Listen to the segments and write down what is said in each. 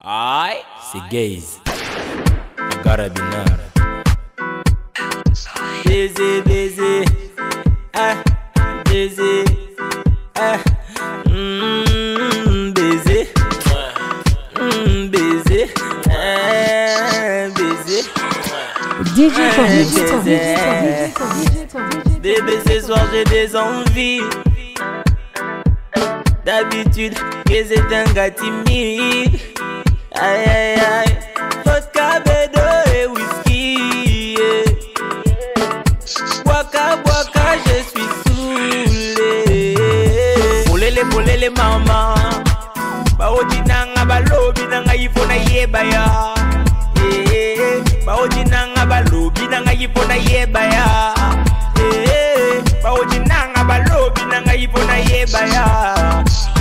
Aïe, c'est gaze. Carabina. Baiser, baiser. Ah, baiser. Ah, baiser. Baiser. Baiser. DJ Bébé, ce soir j'ai des envies. D'habitude, que c'est un gars timide. Aïe aïe aïe, vodka, bédo et whisky, yeah. Boaka, boaka, je suis saoulé. Polele mama. Baoji nanga balobi nanga yifona yebaya. Baoji nanga balobi nanga yifona yebaya. Baoji nanga balobi nanga yifona yebaya.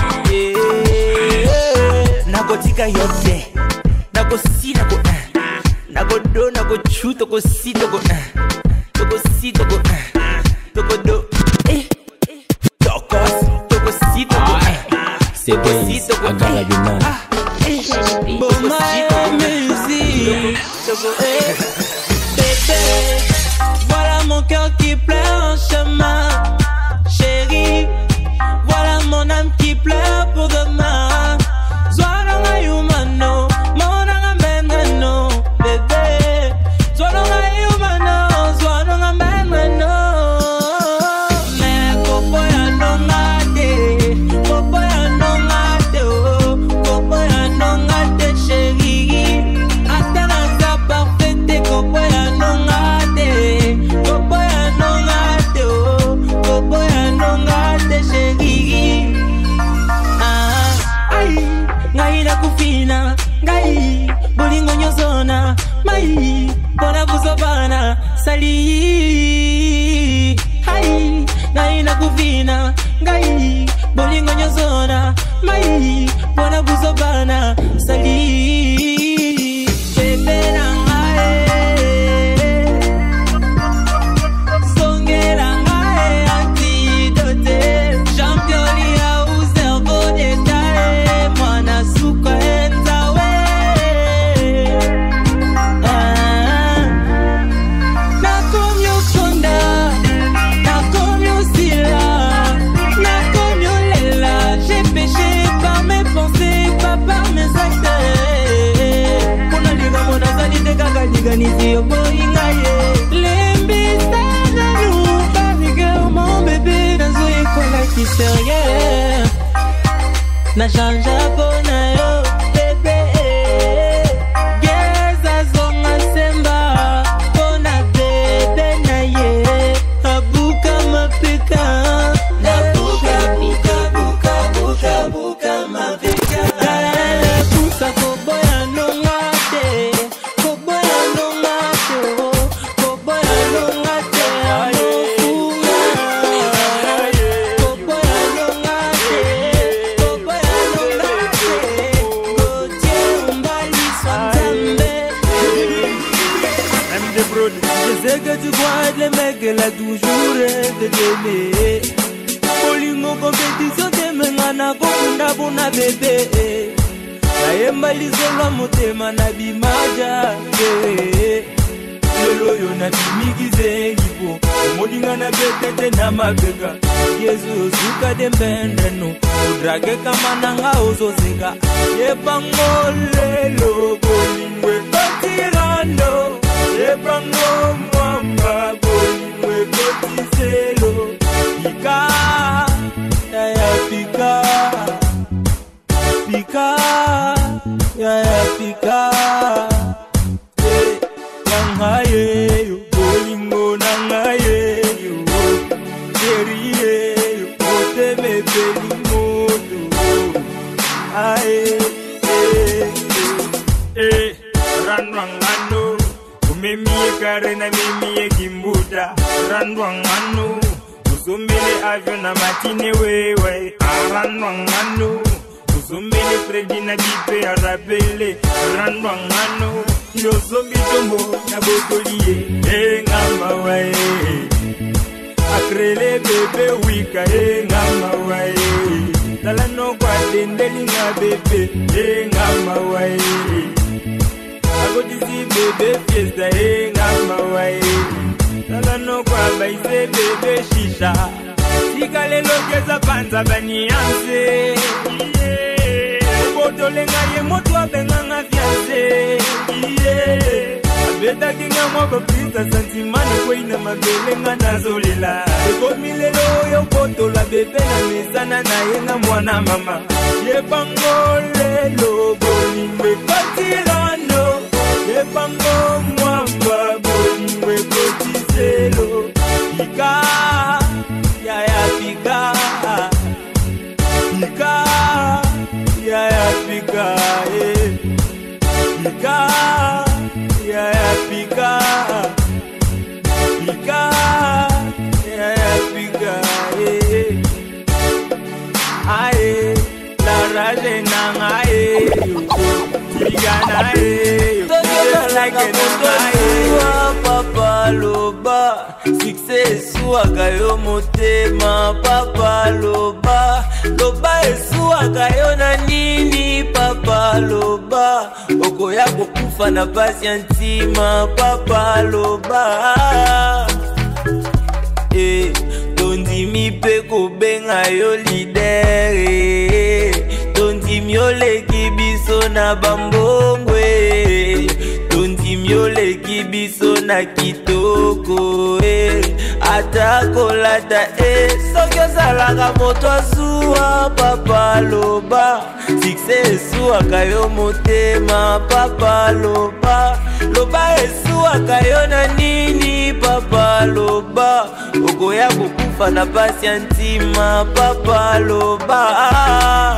Nakotika yote, nako si nako nako do nako chu toko si toko si toko do toko si toko c'est Gaze à Carabina. Bon ma musique, bébé, voilà mon cœur qui pleure en chemin, chérie, voilà mon âme qui pleure pour demain. Mai, bona kuzobana, sali. Hai, ngai nakuvina, ngai, bolingo nyozona. Mai, bona kuzobana, sali. Bebe nangae, songela ngae, antidote. Champion lia uzergo detae, mwana suka enzawe. Na chanja bona yo bébé, Gaze zonga semba bona bébé na ye, abuka mapeka, na buka buka buka buka buka mapeka. Kusa koboya nongate, koboya nongate, koboya nongate, amofunga, koboya nongate. Je sais que tu crois être le mec qu'elle a toujours rêvé d'aimer. Bolingo compétition temengana kokunda bona bébé. Naemba lisolwa motema na bimaja. Lelo yo na bimikize ipo. Modinga na betete na mabega. Yesu suka dembendeno. Udrage kama nanga ozozeka. Yepangolelo bolingwe kotirando. Ebrango mwamba bolimwe kotiselo. Pika, ya pika. Pika, ya pika. Nangaye yo, bolingo nangaye yo. Seriye yo, kote me belimoto. Ae, ranwangano. Mimiye karena mimiye gimbuda ranwangano. Uzumbele avyo na matine wewe ranwangano. Uzumbele Fredi na bipe arabele ranwangano. Yozombi tombo na bokolie ngamba wae. Akrele bebe wika ngamba wae. Dala no kwa dendeli nga bebe ngamba wae. bébé fiesta ngamba wae Nala no kwa baise bébé shisha Sikale lokeza panza banianse Kotolenga ye moto abenganga fiance Abeta kinga mwako pisa santimane kwa ina mabelenga nazolela Eko milelo yo kotola bebe na mesana na yenga mwana mama Yebango lelo bolingwe patilano Yebango mwamba bolingwe kotiselo Pika, ya pika Pika, ya pika Pika, ya pika Pika, ya pika Ae, la rage nang ae Tiga na ae Papa loba Success suaka yo motema Papa loba Loba esuaka yo na nini Papa loba Okoya kokufa na pasi ya ntima Papa loba Tondimi pe kobenga yo lider Tondimi yo leki biso na bambongwe Tondimi yo leki biso na kitoko Atako lata Soki ozalaka moto azuwa Papa loba Success esuaka yo motema Papa loba Loba esuaka yo na nini Papa loba Okoya kokufa na pasi ya ntima Papa loba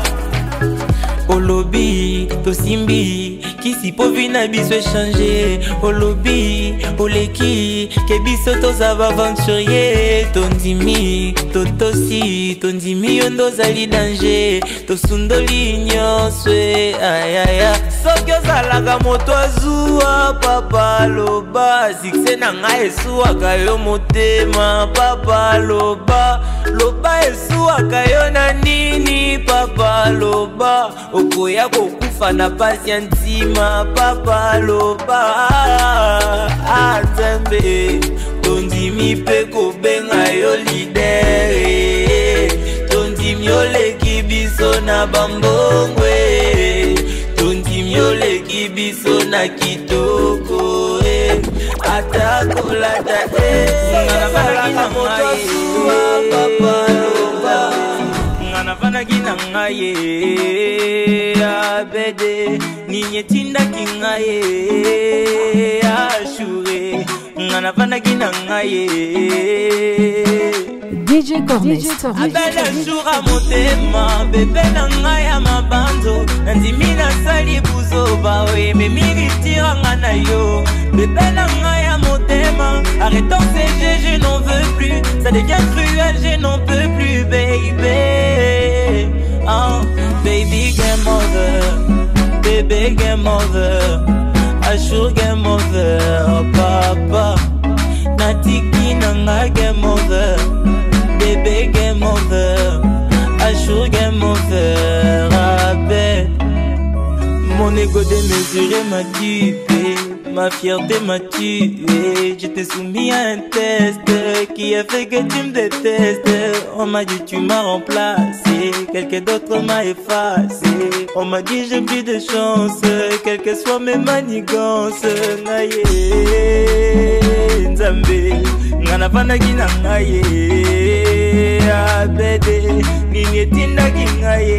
Olobi, tosimbi, kisi povi na biso échanger Olobi, oleki, ke biso tozaba aventurier Tondimi, totosi, tondimi yondo zali danger Tosundoli nyonswe, ayaya Soki ozalaka moto azuwa, Papa loba Success na nga esuaka yo motema, Papa loba Loba esuaka yo na nini, Papa loba Okoya kokufa na pasi ya ntima Papa loba Nzambe Tondimi pe kobenga yo lider Tondimi yo leki biso na bambongwe Tondimi yo leki biso na kitoko Atako lata Ngana moto asuwa Papa loba Ngana vanagi na ngaye Abede Ninye tinda kingaye Ashure Ngana vanagi na ngaye DJ Cornest Abela shura motema Bebe na ngaya mabando Nandimi na sali buzo bawe Memiri tira ngana yo Bebe na ngaya motema Arrêtons ces jeux, je n'en veux plus Ça devient cruel, je n'en peux plus baby Oh, baby game over Baby game over Ashur game over Papa Natiki nanga game over Baby game over Ashur game over Rabel Mon ego démesuré m'a dupé Ma fierté m'a tué Je t'ai soumis à un test Qui a fait que tu me détestes On m'a dit tu m'as remplacé Quelqu'un d'autre m'a effacé On m'a dit j'ai plus de chance Quelles que soient mes manigances Naye Nzambe Ngana vanagi na ngaye Abede Nini tindaki ngaye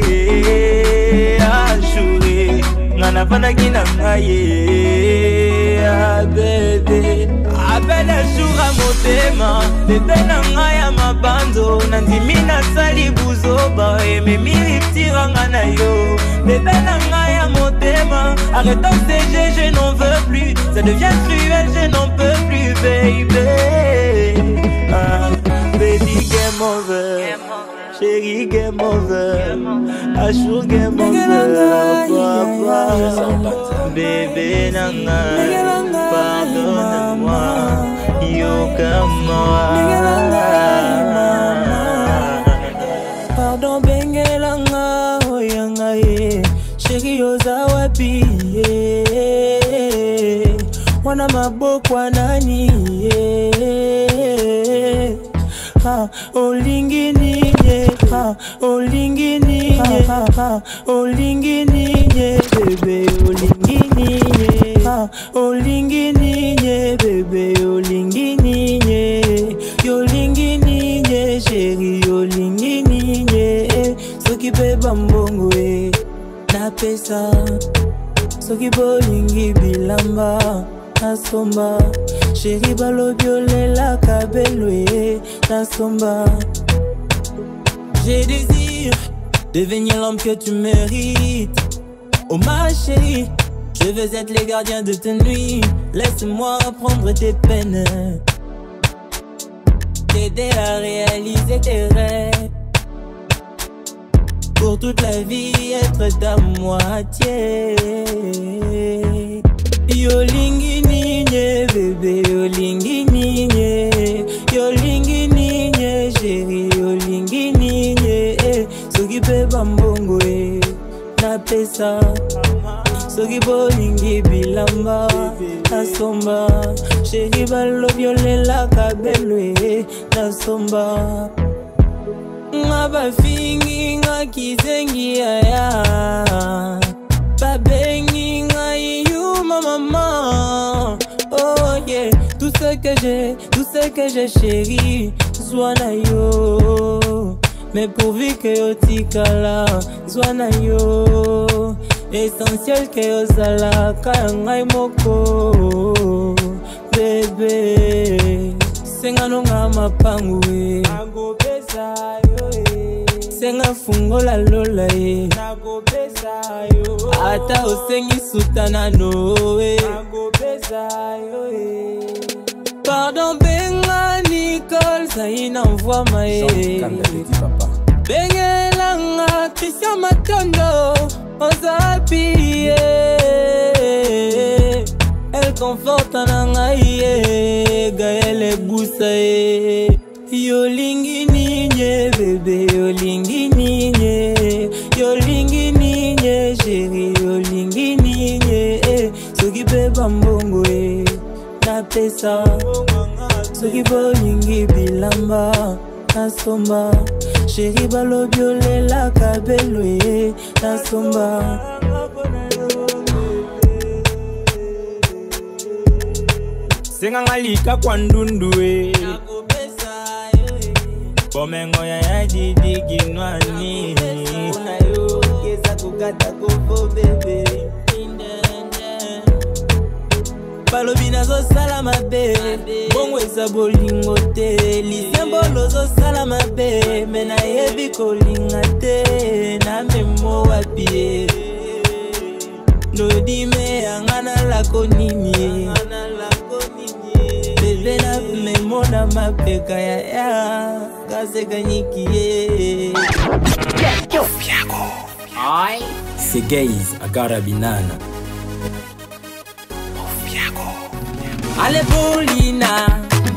Ashure Ngana vanagi na ngaye Abede Abele shura motema Bebe na ngaya mabando Nandimi na sali buzoba Memiri tiranga na yo Bebe na ngaya motema Arrêtons ces jeux, je n'en veux plus Ça devient cruel, je n'en peux plus baby Baby game over Chérie game over Ashur game over Papa Bébé nanga Pardonne-moi Yoka-moi Pardon bengelanga Oyanga ye Chérie oza wapi wana maboko nani ha olingi ninye ha olingi ninye ha olingi ninye bebe olingi ninye ha olingi ninye bebe olingi ninye yolingi ninye chérie yolingi ninye soki beba mbongo na pesa soki bolingi bilamba nasomba chérie balobiolela kabelwe nasomba. J'ai désir devenir l'homme que tu mérites. Oh ma chérie, je veux être les gardiens de tes nuits. Laisse-moi prendre tes peines, t'aider à réaliser tes rêves. Pour toute la vie être ta moitié. Yolingi ninye bébé, yolingi ninye, yolingi ninye chérie, yolingi ninye. Soki beba mbongo na pesa, soki bolingi bilamba nasomba, chérie balobiolela kabelwe nasomba. Ngaba fingi nga kizengi aya babengi nga yuma mama. Oh yeah, tout ce que j'ai chérie zwana yo, mais pourvu que yo tikala zwana yo, essentiel que yo zala kaya ngai moko bébé. Senga nonga mapangu nago pesa yo senga fungola lola nago pesa yo ata osengi sutana no nago pesa yo. Pardon benga Nicole Zaina envoie ma bengelanga Christian Matondo ozapi elle conforte nangaye Gaëlle Boussaye. Yolingi ninye bébé, yolingi ninye, yolingi ninye chérie, yolingi ninye. Soki beba mbongo na pesa, soki bolingi bilamba nasomba, chérie balobiolela kabelwe nasomba. Senga ngalika kwa ndundue Bomengo ya jidi ginwani Unayo kesa kukata kufo bebe Balobina zo sala mabe Bongo eza bolingo te Lisembolo zo sala mabe Mena yebi kolinga te Na memo wapie Nodime angana lako nini Bebe na memona mapeka ya Kaze kanyikie Segei's Agara Binana. Ale Paulina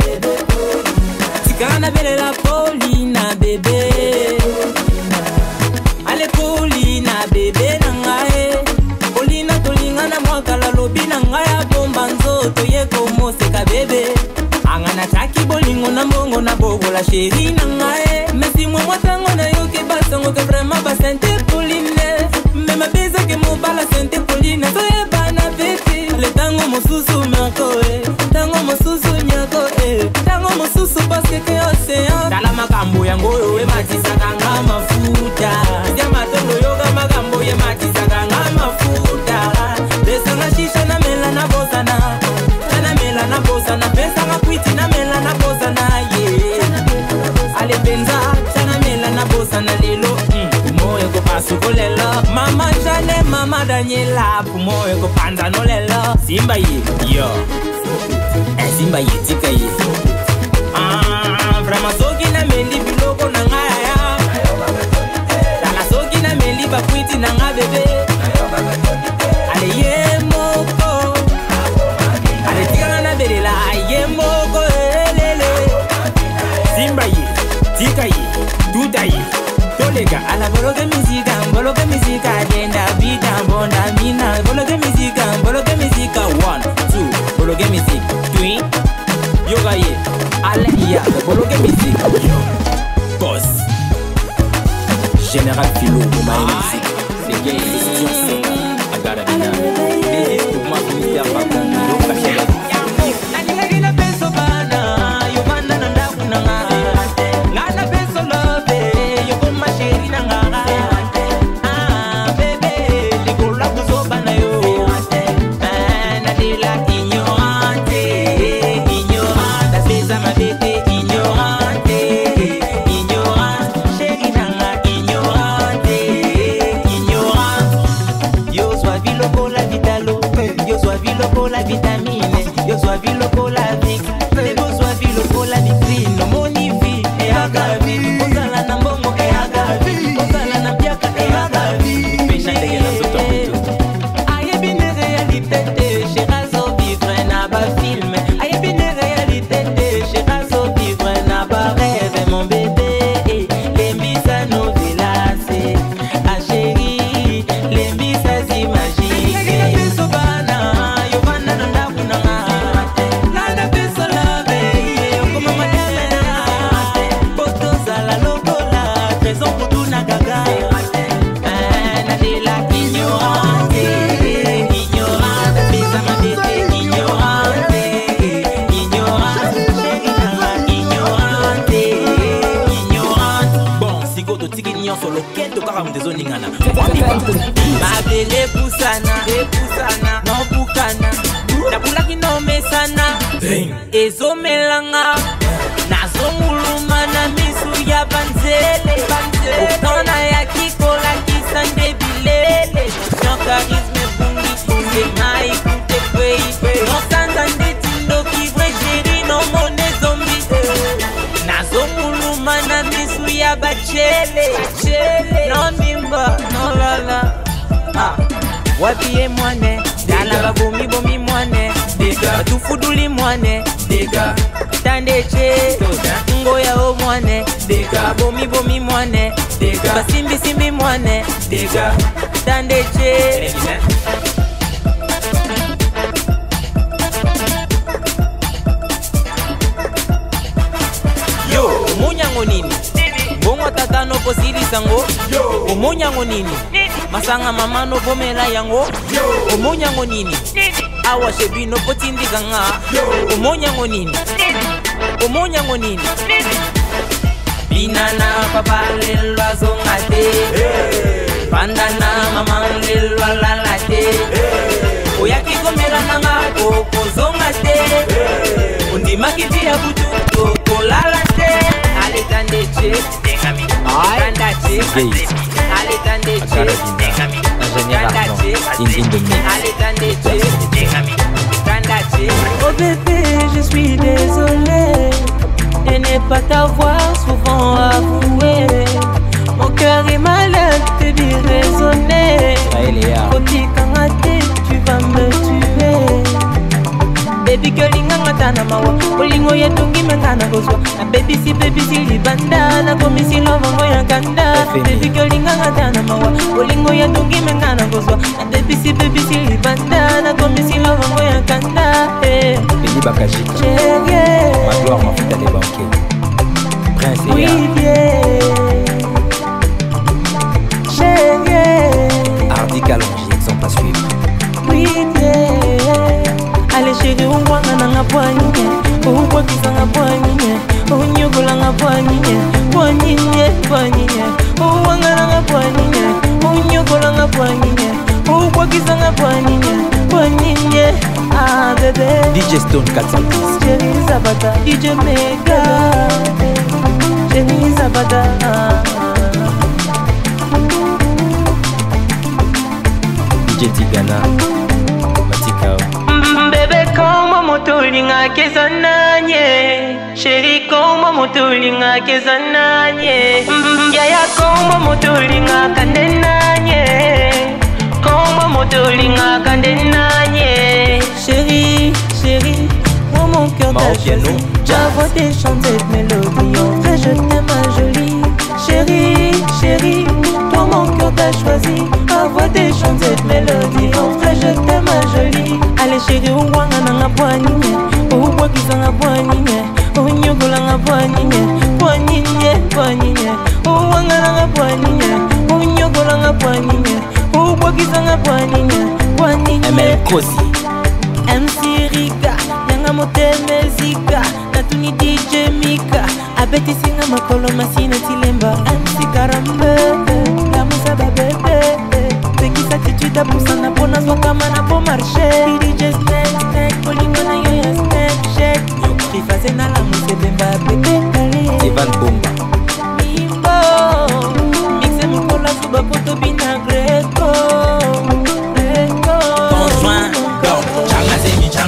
Tikana bele la Paulina bebe Ale Paulina bebe nangae Paulina tolingana mwaka la lobi nangaya bomba nzoto yeko moseka bebe Angana taki bolingo na mbongo na bobo la chérie nangae Mesi mwatango na yoke basango ke vraiment basente Pauline Mema beza ke mobala sente Pauline Soye bana beti Ale tango mosusu mako Tango mosusu nyako Tango mosusu paske ke océan Dala makambo yango we matisa kanga mafuta Jama tondo yoga makambo ye matisa kanga mafuta Desanga shisha na mela na bosana Na mela na bosana Pesa nga kwiti na mela na bosana Ale benza Chana mela na bosana lelo Pumoe ko pasuko lelo Mama Jane, Mama Daniela Pumoe ko panza no lelo Simba ye, yo Simba ye, tika ye Vrema soki na meli biloko na ngaya Dala soki na meli bakwiti na nga bebe Ale ye moko Ale tika na belela ye moko lele Simba ye, tika ye, tuta ye Tolega ala boloke mizika Denda bita bonda mina Boloke mizika 1, 2 Boloke lokola vitamine, yo zwavi lokola vic, lelo zwavi lokola vitrine, moni vi e agavi, ozala na mbongo e agavi, ozala na biaka e agavi, pesha ndenge na soto mutu. Ayebi ne réalité te, cherazo vivre na ba film, ayebi ne réalité te, cherazo vivre na ba rêve, mon bébé, les misa novelas, ah chérie, les misa imagines. Mabele pusana, no bukana, na bulaki no mesana, ezomelanga, nazo muluma na misu ya banzele, ukona ya kikola kisande bilele, son charisme bungi, mai kute kwei, non sanda ndetindo kivre chéri, no mone zombi, nazo muluma na misu ya bachele, no mimba, no lala. Wapi e mwane, dala babomi bomi mwane, batufuduli mwane, tandeche, ngoya o mwane, babomi bomi mwane, basimbi simbi mwane, tandeche. Yo, munyango nini? Bongo tata no posiri sango. Omonyango nini? Masanga mama no bomela yango. Omonyango nini? Awa shebi no potindi ganga. Omonyango nini? Omonyango nini? Binana papa lelo azongate. Bandana mama lelo lalate. Oyaki komela nanga koko zongate. Undima kiti ya butu koko lalate. Ale tandeche, dekami. Tandache, ale tandeche, dekami. In the mix. Ale tandeche, dekami. Tandache. Oh bébé, je suis désolé de ne pas t'avoir souvent avoué. Mon cœur est malade, t'es bien raisonné. Koti kangate, tu vas me tuer. Baby girl inganga tana mawa, olingo yetungi mengana gozwa. Na baby si libanda, na komisi lovango ya kanda. Baby girl inganga tana mawa, olingo yetungi mengana gozwa. Na baby si libanda, na komisi lovango ya kanda. Beli Bakajika, Chérie, Magloire Mafuta des banquiers, Prince oui viens, chérie, Hardy Kalonji, exemple à suivre. oui viens. Ale chérie, ungwanga nanga poignye, ungwakisa nga poignye, unyugola nga poignye, poignye, ungwanga nanga poignye, unyugola nga poignye, ungwakisa nga poignye, ah bébé. DJ Stone 410, Chérie Zabata, DJ Mega, Chérie Zabata. DJ Tigana, Matikao. Bébé, comment motolinga kezananye, chérie, comment motolinga kezananye, yaya, comment motolinga kandenanye, comment motolinga kandenanye, chérie, moi mon cœur t'a choisi, j'avoue tes chants cette mélodie, en fait je t'aime ma jolie, chérie, toi mon cœur t'a choisi, avoue tes chants cette mélodie, en fait je t'aime ma jolie. Ale chérie, ungwanga nanga poignye, uwakisa nga poignye, unyogola nga poignye, uwanga nanga poignye, unyogola nga poignye, uwakisa nga poignye. ML Kosi, MC Riga, nyanga moteme zika, natuni DJ Mika, abeti singa makolo masina tilemba, MC Karambe, la musa babebe, tekisa tituda pusana pona zwakama na po marché, DJ Snake, polingo na yo ya Snapchat, kifase na la musa bemba bebe kali, Ivan Bomba, Mimbo, mixe mikola suba poto bina Greco,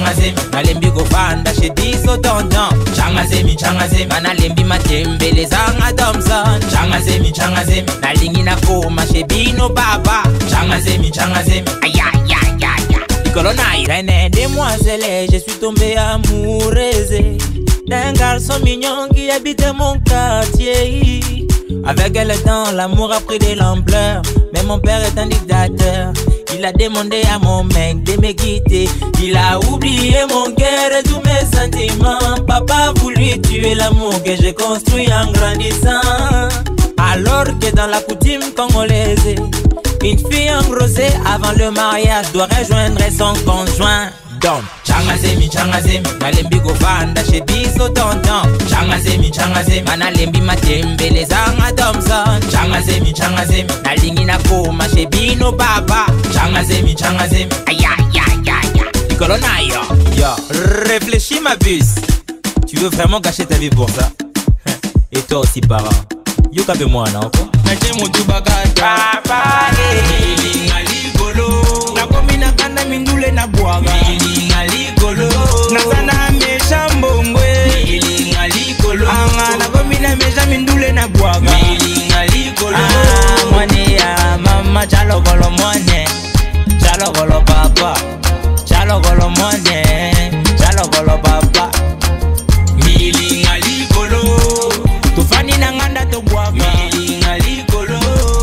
biso tonton. Changazemi, changazemi. Manalembi matembele zanga Thompson. Changazemi, changazemi. Nalingi na koma shebino baba. Changazemi, changazemi. Aya, ya, ya, ya. Nicolona Irene, demoiselle, je suis tombé amoureuse d'un garçon mignon qui habite mon quartier. Avec le temps, l'amour a pris de l'ampleur. Mais mon père est un dictateur. Il a demandé à mon mec de me quitter. Il a oublié mon cœur et tous mes sentiments. Papa a voulu tuer l'amour que j'ai construit en grandissant. Alors que dans la coutume congolaise, une fille engrossée avant le mariage doit rejoindre son conjoint. Donc, changazemi, changazemi. Nalembi govanda chez biso tonton. Changazemi, changazemi. Manalembi matembele zanga Thompson. Changazemi, changazemi. Nalingi na koma chez bino baba. Changazemi, changazemi. Aya, ya, ya, ya. Nicolona yo. Réfléchis ma puce. Tu veux vraiment gâcher ta vie pour ça? Et toi aussi parent. Yo kabe mwana oko. Nache mutu bakata. Papa ilinga ligolo. Nakomina kanda mindule na bwaga. Ilinga ligolo. Nazana mesha mbongwe. Ilinga ligolo. Anga nakomina mesha mindule na bwaga. Ilinga ligolo. Mwane ya mama chalo golo mwane. Chalo golo papa. Chalo golo mwane. Chalo golo papa. Ilinga ligolo. Tufani nanganda to bwaga. Ilinga ligolo.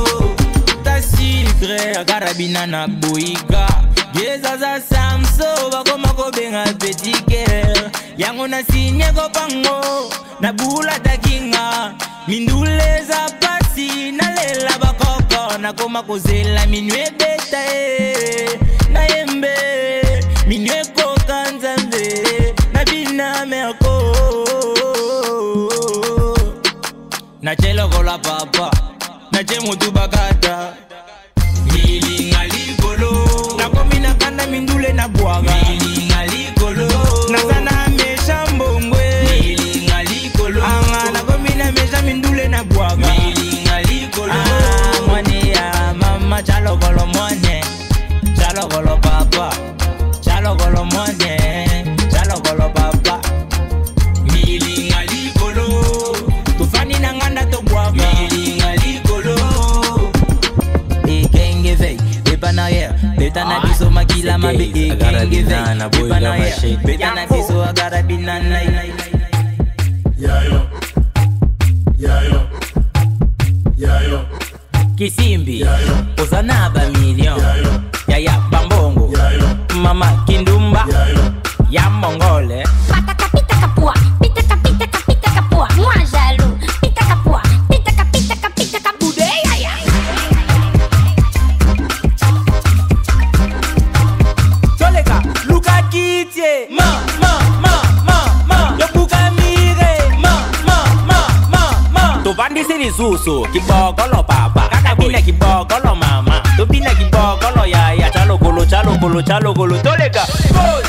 Ta secret agarabina na boiga. Geza za samso bakoma ko benga petit cœur. Yango na sinye ko pango na bula takinga. Mindule za pasi na lela bakoko na koma ko zela minwe beta na yembe minwe ko kanzambe na bina merko. Na chelo gola papa, na chemo tu bakata. Milinga ligolo, na komina kanda mindule na bwaga. Milinga ligolo, na sana mesha mbongwe. Milinga ligolo, anga na komina mesha mindule na bwaga. Milinga ligolo, mwane ya mama chalo golo mwane, chalo golo papa, chalo golo mwane, chalo golo papa. Milinga ligolo. Tufani nanganda to bwaga. Milinga ligolo. Ekenge vey, beba na ye. Beta na biso makila mabe. Ekenge vey, beba na ye. Beta na biso agara binana. Yayo, yayo, yayo. Kisimbi, Ozanaba million. Yaya Bambongo, Mama Kindumba, ya Mongole. Pataka pitaka pua, pitaka pitaka pitaka pua. Moi jaloux, pitaka pua, pitaka pitaka pitaka boudeya ya. Toleka, Luka Kitie, ma. Yo buka mire, ma. To bandi siri susu, kibogolo papa. Kaka bina kibogolo mama. To bina kibogolo ya. Chalo golo, toleka.